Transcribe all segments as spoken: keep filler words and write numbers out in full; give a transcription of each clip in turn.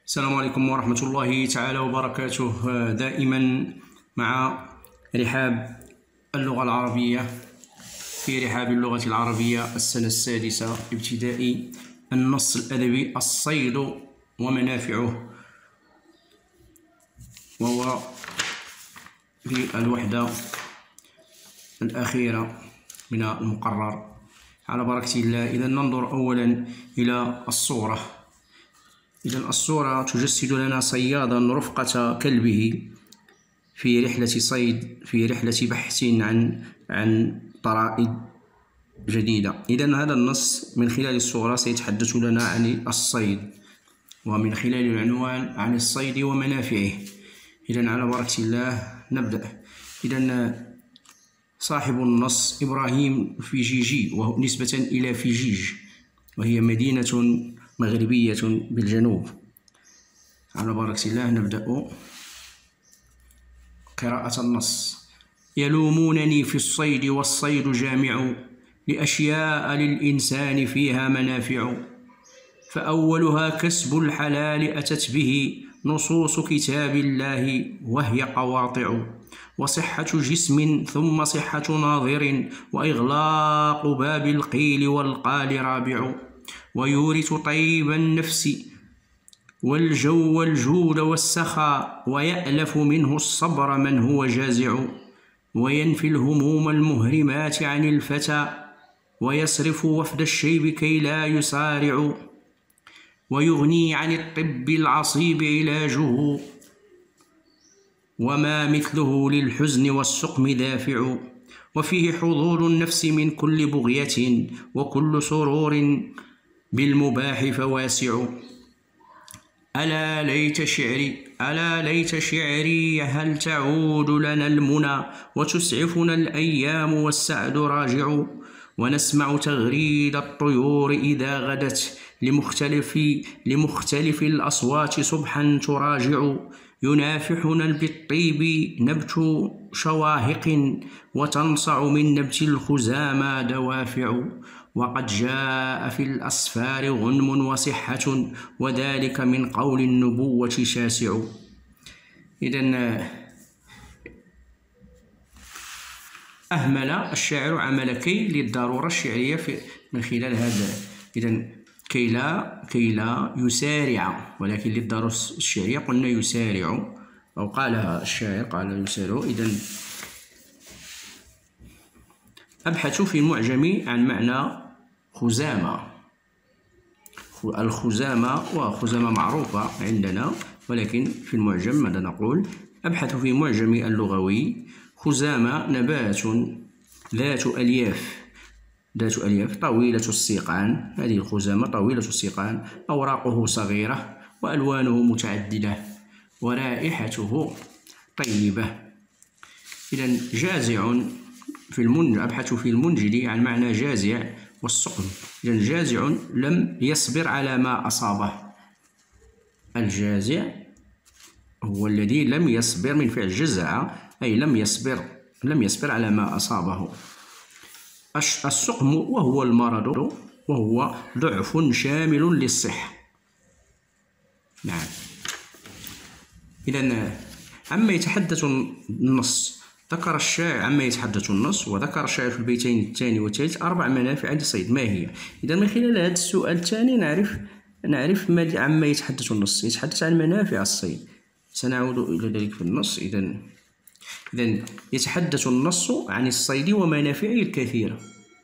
السلام عليكم ورحمة الله تعالى وبركاته. دائما مع رحاب اللغة العربية في رحاب اللغة العربية السنة السادسة ابتدائي، النص الأدبي الصيد ومنافعه، وهو في الوحدة الأخيرة من المقرر على بركة الله. إذا ننظر أولا إلى الصورة. إذا الصورة تجسد لنا صيادا رفقة كلبه في رحلة صيد، في رحلة بحث عن عن طرائد جديدة. إذا هذا النص من خلال الصورة سيتحدث لنا عن الصيد، ومن خلال العنوان عن الصيد ومنافعه. إذا على بركة الله نبدأ. إذا صاحب النص إبراهيم فيجيجي، ونسبة إلى فيجيج، وهي مدينة مغربية بالجنوب. على بركة الله نبدأ قراءة النص. يلومونني في الصيد والصيد جامع، لأشياء للإنسان فيها منافع، فأولها كسب الحلال أتت به نصوص كتاب الله وهي قواطع، وصحة جسم ثم صحة ناظر، وإغلاق باب القيل والقال رابع، ويورث طيب النفس والجو والجود والسخاء، ويألف منه الصبر من هو جازع، وينفي الهموم المهرمات عن الفتى، ويصرف وفد الشيب كي لا يسارع، ويغني عن الطب العصيب علاجه، وما مثله للحزن والسقم دافع، وفيه حضور النفس من كل بغية، وكل سرور بالمباح فواسع. ألا ليت شعري ألا ليت شعري هل تعود لنا المنى، وتسعفنا الأيام والسعد راجع، ونسمع تغريد الطيور إذا غدت، لمختلف لمختلف الأصوات صبحا تراجع، ينافحنا بالطيب نبت شواهق، وتنصع من نبت الخزامى دوافع، وقد جاء في الأسفار غنم وصحة، وذلك من قول النبوة شاسع. إذن أهمل الشاعر عمل كي للضرورة الشعرية في من خلال هذا. إذن كي لا كي لا يسارع، ولكن للضرورة الشعرية قلنا يسارع، أو قالها الشاعر قال يسارع. إذن أبحث في المعجم عن معنى خزامة. الخزامة وخزامة معروفة عندنا، ولكن في المعجم ماذا نقول؟ أبحث في معجم اللغوي. خزامة نبات ذات ألياف ذات ألياف طويلة السيقان. هذه الخزامة طويلة السيقان، أوراقه صغيرة، وألوانه متعددة، ورائحته طيبة. إذن جازع في المنج أبحث في المنجد عن معنى جازع والسقم. إذن جازع لم يصبر على ما أصابه. الجازع هو الذي لم يصبر من فعل جزع، أي لم يصبر لم يصبر على ما أصابه. السقم وهو المرض، وهو ضعف شامل للصحة. نعم. إذن عما يتحدث النص، ذكر الشاعر عما يتحدث النص، وذكر الشاعر في البيتين الثاني والثالث أربع منافع للصيد. ما هي؟ إذا من خلال هذا السؤال الثاني نعرف نعرف عما يتحدث النص. يتحدث عن منافع الصيد، سنعود إلى ذلك في النص. إذا إذا يتحدث النص عن الصيد ومنافعه الكثيرة.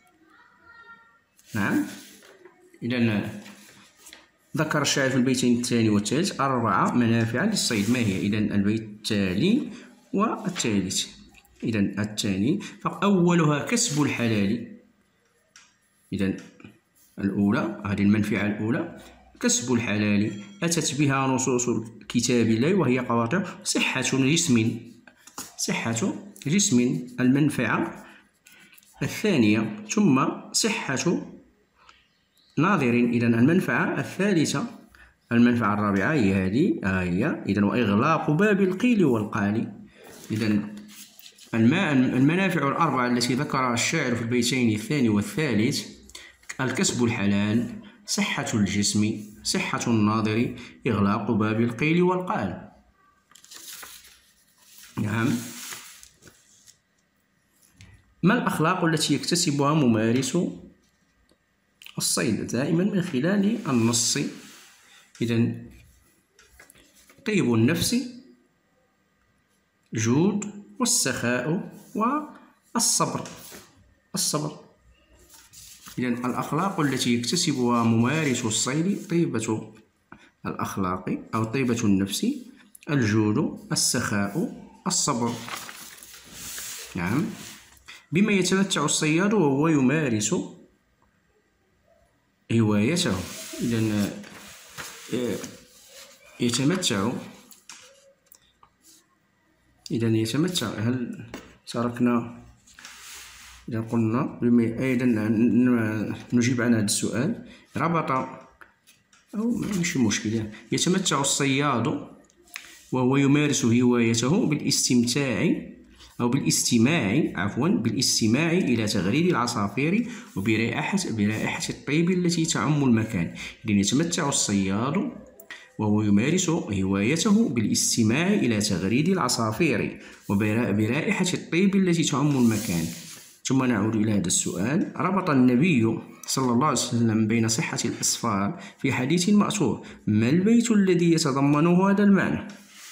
نعم. إذا ذكر الشاعر في البيتين الثاني والثالث أربع منافع للصيد. ما هي؟ إذا البيت التالي والثالث. إذا الثاني فأولها كسب الحلال. إذا الأولى، هذه المنفعة الأولى كسب الحلال، أتت بها نصوص كتاب الله وهي قواطع. صحة جسم صحة جسم المنفعة الثانية، ثم صحة ناظر. إذا المنفعة الثالثة، المنفعة الرابعة هي هذه هي. إذا وإغلاق باب القيل والقال. إذا المنافع الأربعة التي ذكرها الشاعر في البيتين الثاني والثالث: الكسب الحلال، صحة الجسم، صحة الناظر إغلاق باب القيل والقال. نعم. ما الأخلاق التي يكتسبها ممارس الصيد؟ دائما من خلال النص. إذن طيب النفس، جود، والسخاء، والصبر. الصبر. إذن الأخلاق التي يكتسبها ممارس الصيد طيبة الأخلاق أو طيبة النفس، الجود، السخاء، الصبر. نعم. بما يتمتع الصياد وهو يمارس هوايته. إذن يتمتع إذن يتمتع هل تركنا إذا قلنا أيضا نجيب عن هذا السؤال. ربط أو ماشي مشكلة. يتمتع الصياد وهو يمارس هوايته بالاستمتاع أو بالاستماع عفوا بالاستماع إلى تغريد العصافير وبرائحة برائحة الطيب التي تعم المكان. إذن يتمتع الصياد وهو يمارس هوايته بالاستماع إلى تغريد العصافير وبرائحة الطيب التي تعم المكان. ثم نعود إلى هذا السؤال. ربط النبي صلى الله عليه وسلم بين صحة الأسفار في حديث مأثور. ما البيت الذي يتضمنه هذا المعنى؟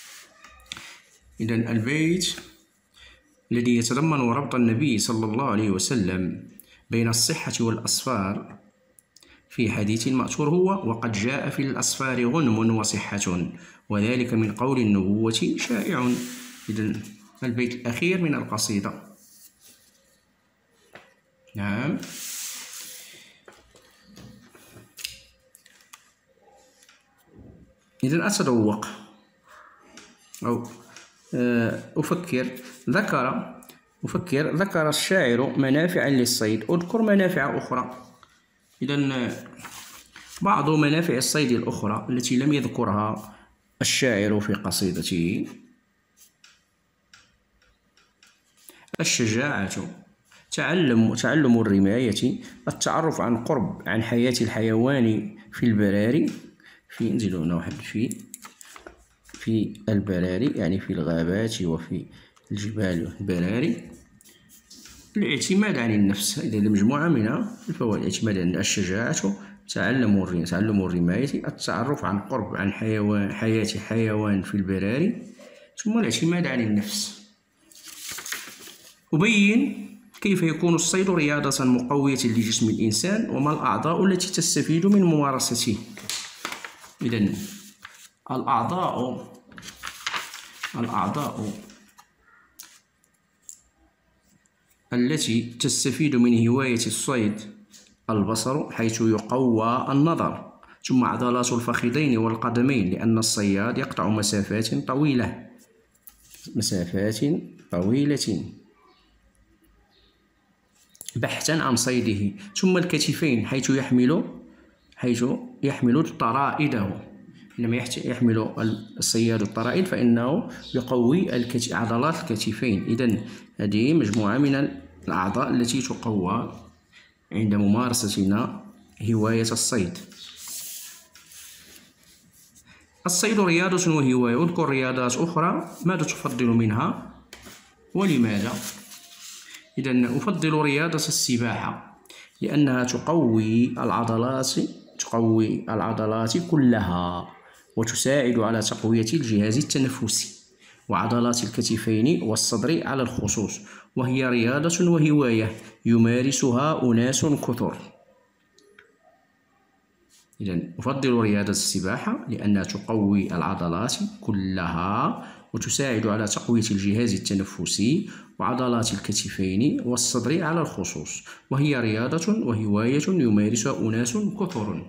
إذن البيت الذي يتضمن ربط النبي صلى الله عليه وسلم بين الصحة والأسفار في حديث مأثور هو: وقد جاء في الأسفار غنم وصحة وذلك من قول النبوة شائع. إذن البيت الأخير من القصيدة. نعم. إذن أتذوق أو أفكر. ذكر أفكر ذكر الشاعر منافعا للصيد. أذكر منافع أخرى. إذن بعض منافع الصيد الأخرى التي لم يذكرها الشاعر في قصيدته: الشجاعة، تعلم تعلم الرماية، التعرف عن قرب عن حياة الحيوان في البراري في انزلوا هنا واحد في في البراري يعني في الغابات وفي الجبال والبراري. الاعتماد عن النفس. إذا مجموعة من الفوائد: الاعتماد عن الشجاعة، تعلم تعلم الرماية، التعرف عن قرب عن حيوان حياة حيوان في البراري، ثم الاعتماد عن النفس. أبين كيف يكون الصيد رياضة مقوية لجسم الإنسان وما الأعضاء التي تستفيد من ممارسته. إذن الأعضاء الأعضاء التي تستفيد من هواية الصيد: البصر حيث يقوى النظر، ثم عضلات الفخذين والقدمين لأن الصياد يقطع مسافات طويلة مسافات طويلة بحثا عن صيده، ثم الكتفين حيث يحمل حيث يحمل طرائده. لما يحمل الصياد الطرائد فإنه يقوي عضلات الكتفين. إذن هذه مجموعة من الأعضاء التي تقوى عند ممارستنا هواية الصيد. الصيد رياضة وهواية. اذكر رياضات أخرى. ماذا تفضل منها ولماذا؟ إذن أفضل رياضة السباحة لأنها تقوي العضلات تقوي العضلات كلها وتساعد على تقوية الجهاز التنفسي وعضلات الكتفين والصدر على الخصوص، وهي رياضة وهواية يمارسها أناس كثر. إذن أفضل رياضة السباحة لأنها تقوي العضلات كلها وتساعد على تقوية الجهاز التنفسي وعضلات الكتفين والصدر على الخصوص، وهي رياضة وهواية يمارسها أناس كثر.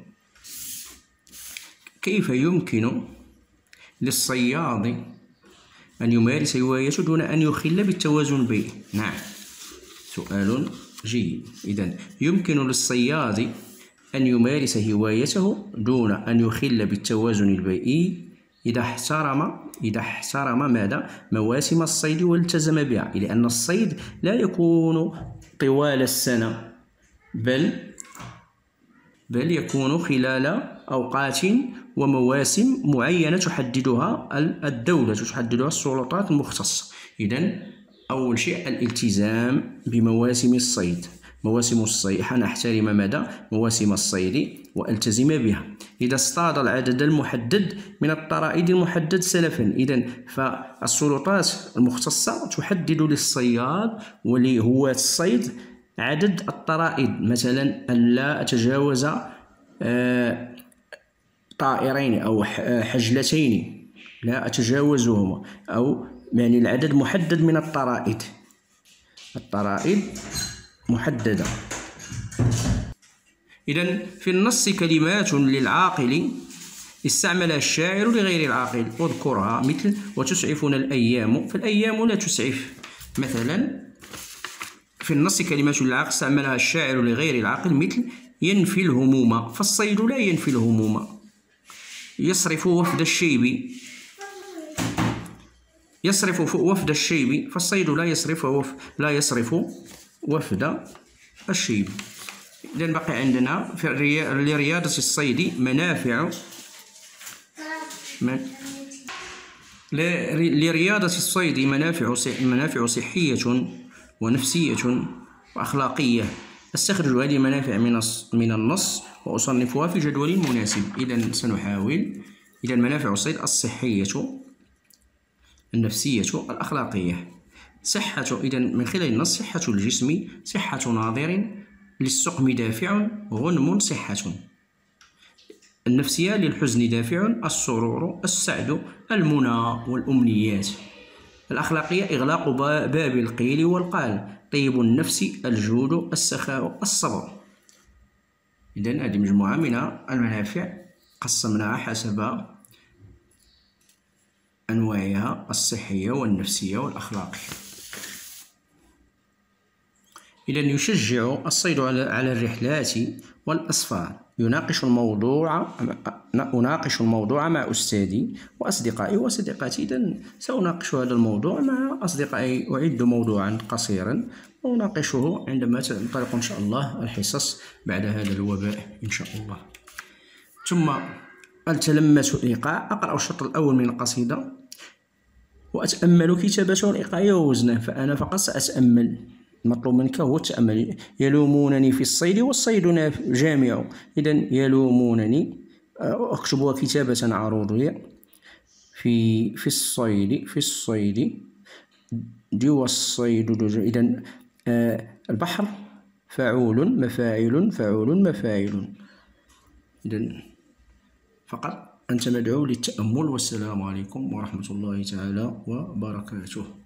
كيف يمكن للصياد أن يمارس هوايته دون أن يخل بالتوازن البيئي؟ نعم، سؤال جيد. إذن يمكن للصياد أن يمارس هوايته دون أن يخل بالتوازن البيئي إذا احترم إذا احترم ماذا؟ مواسم الصيد والتزم بها، لأن الصيد لا يكون طوال السنة بل بل يكون خلال أوقات ومواسم معينة تحددها الدولة، تحددها السلطات المختصة. إذن أول شيء الالتزام بمواسم الصيد. مواسم الصيد حنحترم مدى مواسم الصيد والتزم بها. إذا اصطاد العدد المحدد من الطرائد المحدد سلفا، إذن فالسلطات المختصة تحدد للصياد ولهواة الصيد عدد الطرائد، مثلا ألا أتجاوز آه طائرين أو حجلتين لا أتجاوزهما، أو يعني العدد محدد من الطرائد، الطرائد محددة. إذن في النص كلمات للعاقل استعملها الشاعر لغير العاقل، اذكرها، مثل وتسعفنا الأيام، فالأيام لا تسعف. مثلا في النص كلمات للعاقل استعملها الشاعر لغير العاقل، مثل ينفي الهموم، فالصيد لا ينفي الهموم. يصرف وفد الشيب، يصرف وفد الشيب، فالصيد لا يصرف وف لا يصرف وفد الشيب. إذن بقي عندنا في لرياضة الصيد منافع من لرياضة الصيد منافع منافع صحية ونفسية وأخلاقية. أستخرج هذه المنافع من من النص وأصنفها في جدول مناسب. إذن سنحاول. إذن منافع الصيد الصحية، النفسية، الأخلاقية. صحة، إذن من خلال النص صحة الجسم، صحة ناظر، للسقم دافع، غنم صحة. النفسية للحزن دافع، السرور، السعد، المنى والأمنيات. الأخلاقية إغلاق باب القيل والقال، طيب النفس، الجود، السخاء، الصبر. إذن هذه مجموعة من المنافع قسمناها حسب أنواعها الصحية والنفسية والأخلاقية. إذن يشجع الصيد على الرحلات والأسفار. يناقش الموضوع أناقش الموضوع مع أستاذي وأصدقائي وصديقاتي. إذن سأناقش هذا الموضوع مع أصدقائي، أعد موضوعا قصيرا وأناقشه عندما تنطلق إن شاء الله الحصص بعد هذا الوباء إن شاء الله. ثم أتلمس الإيقاع، أقرأ الشطر الأول من القصيدة وأتأمل كتابته الإيقاعية ووزنه، فأنا فقط سأتأمل، المطلوب منك هو التأمل. يلومونني في الصيد والصيد جامع. إذن يلومونني أكتبها كتابة عروضية. في في الصيد في الصيد دي والصيد. إذن آه البحر فاعول مفاعل فاعول مفاعل. إذن فقط أنت مدعو للتأمل. والسلام عليكم ورحمة الله تعالى وبركاته.